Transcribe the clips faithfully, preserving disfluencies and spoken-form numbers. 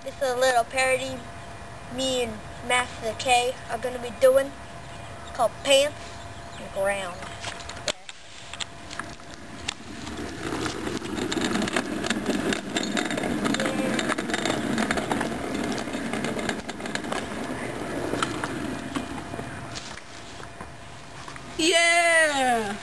This is a little parody me and Master K are going to be doing. It's called Pants on the Ground. Yeah!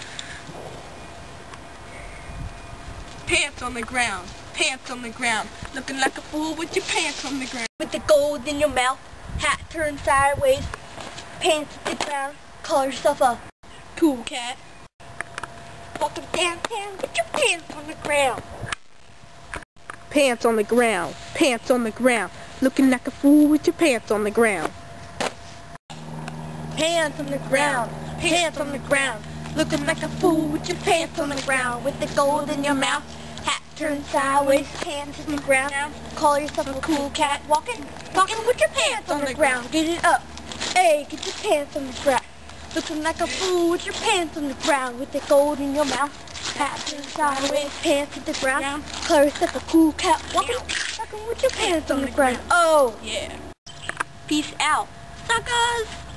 Pants on the ground, pants on the ground, looking like a fool with your pants on the ground. With the gold in your mouth, hat turned sideways, pants at the ground, call yourself a cool cat. Walking downtown with your pants on the ground. Pants on the ground, pants on the ground, looking like a fool with your pants on the ground. Pants on the ground, pants on the ground, looking like a fool with your pants on the ground. With the gold in your mouth, hat turned sideways, pants on the ground. Call yourself a cool cat, walking, walking with your pants on the ground. Get it up, hey, get your pants on the ground. Looking like a fool with your pants on the ground. With the gold in your mouth, hat turned sideways, pants on the ground. Call yourself a cool cat, walking, walking with your pants on the ground. Oh, yeah. Peace out, suckers.